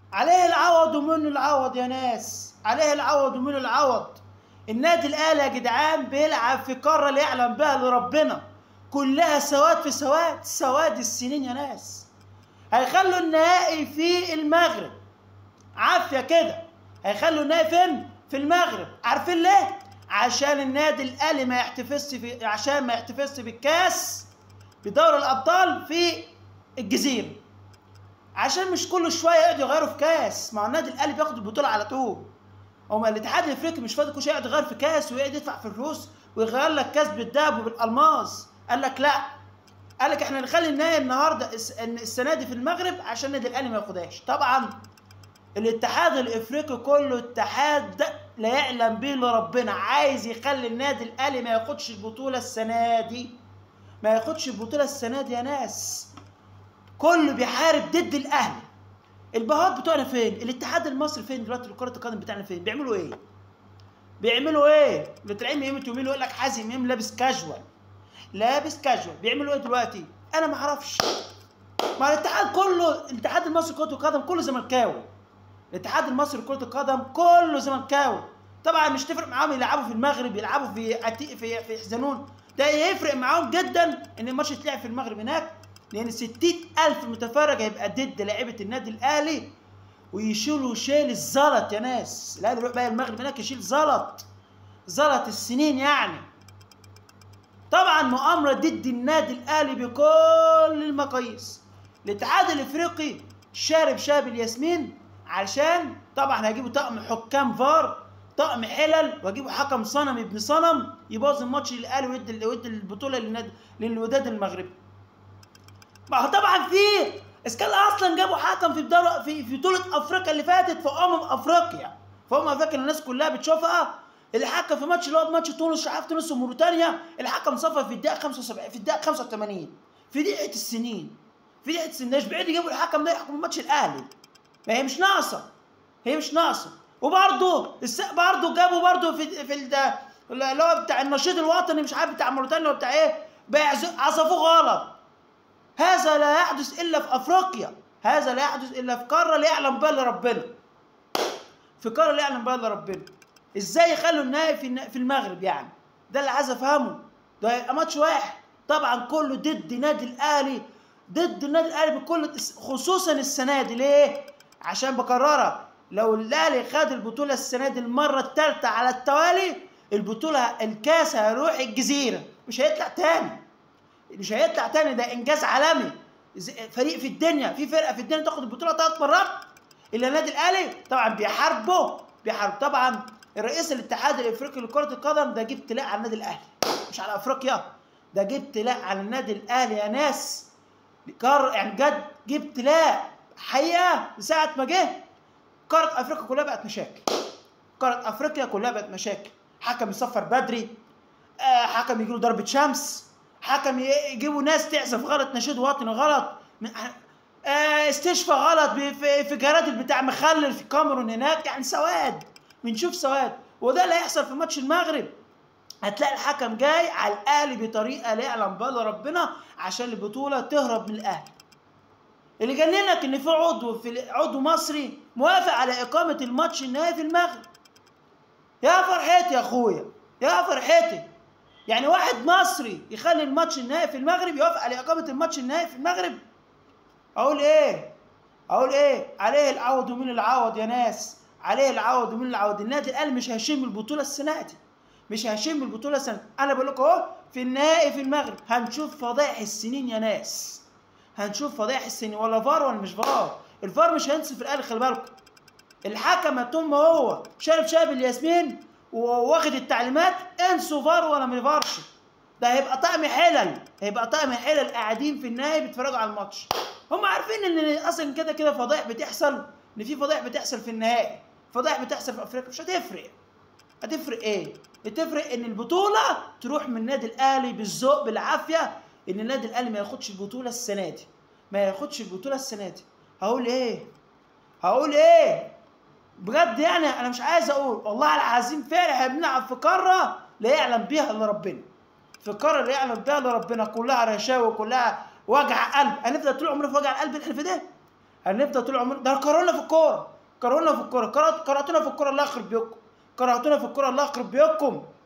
عليه العوض ومنه العوض يا ناس، عليه العوض ومنه العوض. النادي الاهلي يا جدعان بيلعب في قاره لا يعلم بها الا ربنا، كلها سواد في سواد، سواد السنين يا ناس. هيخلوا النهائي في المغرب عافيه كده، هيخلوا النهائي فين؟ في المغرب. عارفين ليه؟ عشان النادي الاهلي ما يحتفظش عشان ما يحتفظش بالكاس بدوري الابطال في الجزيره، عشان مش كل شويه يقعدوا يغيروا في كاس. ما هو النادي الاهلي بياخد البطوله على طول. هما الاتحاد الافريقي مش فاضي كل شويه يقعد يغير في كاس ويقعد يدفع في فلوس ويغير لك كاس بالذهب وبالالماس. قال لك لا، قال لك احنا نخلي النهائي النهارده السنه دي في المغرب عشان النادي الاهلي ما ياخدهاش. طبعا الاتحاد الافريقي كله اتحاد لا يعلم به الا ربنا، عايز يخلي النادي الاهلي ما ياخدش البطوله السنه دي، ما ياخدش البطوله السنه دي يا ناس. كله بيحارب ضد الاهلي. البهوات بتوعنا فين؟ الاتحاد المصري فين دلوقتي؟ كرة القدم بتاعنا فين؟ بيعملوا ايه؟ بيعملوا ايه؟ اللي طالعين يمين ويمين يقول لك حازم امام لابس كاجوال، لابس كاجوال. بيعملوا ايه دلوقتي؟ انا ما اعرفش. ما الاتحاد كله، الاتحاد المصري لكرة القدم كله زملكاوي. الاتحاد المصري لكرة القدم كله زملكاوي. طبعا مش تفرق معاهم يلعبوا في المغرب، يلعبوا في حزنون، ده يفرق معاهم جدا ان الماتش يتلعب في المغرب هناك، لان 60,000 متفرج هيبقى ضد لعيبه النادي الاهلي ويشيلوا شيل الزلط يا ناس. الاهلي يروح بقى المغرب هناك يشيل زلط، زلط السنين يعني. طبعا مؤامره ضد النادي الاهلي بكل المقاييس. الاتحاد الافريقي شارب الياسمين علشان طبعا هيجيبوا طقم حكام فار، طقم حلل، ويجيبوا حكم صنم ابن صنم يبوظ الماتش للاهلي ويدي البطوله للوداد المغربي. ما هو طبعا في اسكال اصلا جابوا حكم في بطوله افريقيا اللي فاتت، في افريقيا، افريقيا الناس كلها بتشوفها. اللي حكم في ماتش اللي هو ماتش تونس، شعب تونس وموريتانيا، الحكم صفر في الدقيقه 75، في الدقيقه 85، في دقيقه السنين، في دقيقه السنين. مش بعيد يجيبوا الحكم ده يحكم ماتش الاهلي. ما هي مش ناقصه، هي مش ناقصه. وبرده برضه جابوا برضه في اللي هو بتاع النشيد الوطني، مش عارف بتاع موريتانيا وبتاع ايه، عصفوه غلط. هذا لا يحدث الا في افريقيا، هذا لا يحدث الا في قاره لا يعلم بها الا ربنا، في قاره لا يعلم بها الا ربنا. ازاي يخلوا النهائي في المغرب يعني؟ ده اللي عايز افهمه. ده هيبقى ماتش واحد طبعا كله ضد نادي الاهلي، ضد النادي الاهلي بكل، خصوصا السنه دي. ليه؟ عشان بكررها، لو الاهلي خد البطوله السنه دي المره الثالثه على التوالي، البطوله الكاس هيروح الجزيره، مش هيطلع تاني، مش هيطلع تاني. ده انجاز عالمي. فريق في الدنيا، في فرقه في الدنيا تاخد البطوله 3 مرات الا النادي الاهلي. طبعا بيحاربوا طبعا. الرئيس الاتحاد الافريقي لكره القدم ده جه ابتلاء على النادي الاهلي، مش على افريقيا، ده جه ابتلاء على النادي الاهلي يا ناس. يعني جد جه ابتلاء حقيقه. من ساعه ما جه قاره افريقيا كلها بقت مشاكل، قاره افريقيا كلها بقت مشاكل. حكم يصفر بدري، حكم يجيله ضربه شمس، حكم يجيبوا ناس تعزف غلط، نشيد وطني غلط، استشفى غلط في جرادل بتاع مخلل في الكاميرون هناك. يعني سواد، بنشوف سواد. وده اللي هيحصل في ماتش المغرب. هتلاقي الحكم جاي على الاهلي بطريقه لا يعلم بها الا ربنا عشان البطوله تهرب من الاهلي. اللي جننك ان في عضو مصري موافق على اقامه الماتش النهائي في المغرب. يا فرحتي يا اخويا، يا فرحتي. يعني واحد مصري يخلي الماتش النهائي في المغرب، يوافق على اقامه الماتش النهائي في المغرب. اقول ايه؟ اقول ايه؟ عليه العوض ومن العوض يا ناس، عليه العوض ومن العوض. النادي الاهلي مش هيشم البطوله السنه دي، مش هيشم البطوله السنه دي. انا بقول لكم اهو، في النهائي في المغرب هنشوف فضائح السنين يا ناس، هنشوف فضائح السنين. ولا فار ولا مش فار، الفار مش هينصف الاهلي، خلي بالكم. الحكم طول ما هو شارب الياسمين وواخد التعليمات، انسوا فار ولا ما فارش. ده هيبقى طقم حلل، هيبقى طقم حلل قاعدين في النهائي بيتفرجوا على الماتش. هم عارفين ان اصلا كده فضائح بتحصل، ان في فضائح بتحصل في النهائي، فضائح بتحصل في افريقيا. مش هتفرق. هتفرق ايه؟ هتفرق ان البطوله تروح من النادي الاهلي بالذوق بالعافيه، ان النادي الاهلي ما ياخدش البطوله السنه دي، ما ياخدش البطوله السنه دي. هقول ايه؟ هقول ايه؟ بجد يعني انا مش عايز اقول، والله العظيم فعلا احنا بنلعب في قاره لا يعلم بها الا ربنا، في قاره لا يعلم بها الا ربنا، كلها رشاوي، كلها وجع قلب. هنفضل طول عمرنا في وجع القلب اللي احنا في ده؟ هنفضل طول عمرنا ده كرهونا في الكوره، كرهونا في الكوره، كرهتونا في الكوره، الله يخرب بيكم، كرهتونا في الكوره، الله يخرب بيكم.